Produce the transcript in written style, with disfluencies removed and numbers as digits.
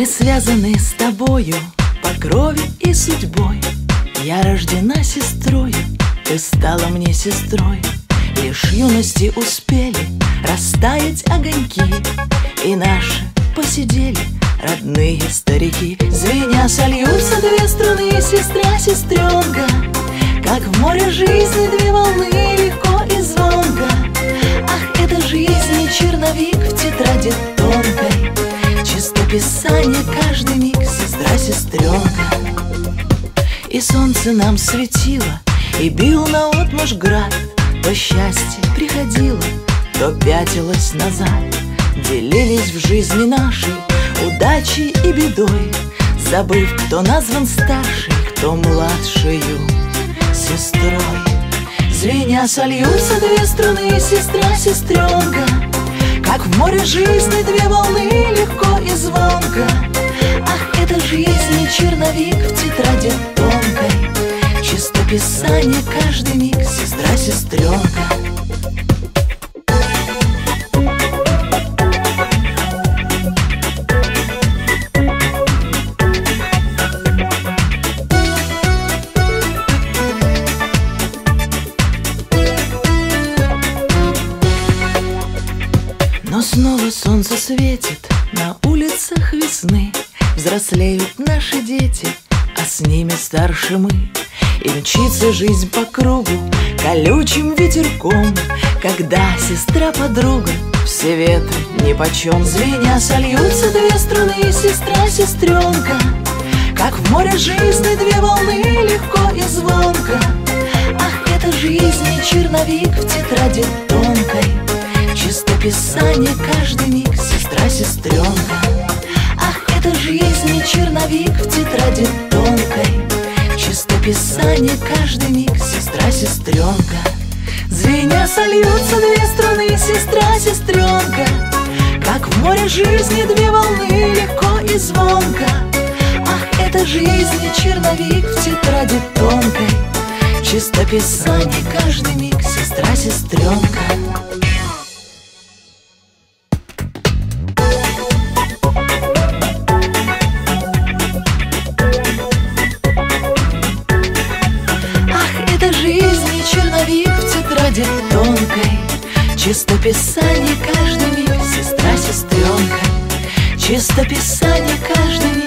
Мы связаны с тобою по крови и судьбой. Я рождена сестрою, ты стала мне сестрой. Лишь юности успели растаять огоньки, и наши посидели родные старики. Звеня сольются две струны, сестра, сестренка, как в море жизни две волны, легко и звонко. Ах, это жизнь, черновик в тетради тонкой, чистописание каждый миг, сестра, сестренка. И солнце нам светило, и бил наотмашь град. То счастье приходило, то пятилось назад. Делились в жизни нашей удачей и бедой, забыв, кто назван старшей, кто младшею сестрой. Звеня сольются две струны, сестра, сестренка, как в море жизни две волны, легко и звонко. Ах, это жизнь, черновик в тетради тонкой, чистописание каждый миг, сестра, сестренка. Но снова солнце светит на улицах весны. Взрослеют наши дети, а с ними старше мы. И мчится жизнь по кругу колючим ветерком, когда сестра-подруга, все ветры нипочем. Звеня сольются две струны, сестра, сестренка, как в море жизни две волны, легко и звонко. Ах, это жизнь, черновик в тетради тонкой, чистописание каждый миг, сестра, сестренка. Ах, это жизнь, черновик в тетради тонкой, чистописание каждый миг, сестра, сестренка. Звеня сольются две струны, сестра, сестренка, как в море жизни две волны, легко и звонко. Ах, это жизнь, черновик в тетради тонкой, чистописание каждый миг, сестра, сестренка. Тонкой, чистописание каждый миг, сестра, сестренка, чистописание каждый миг.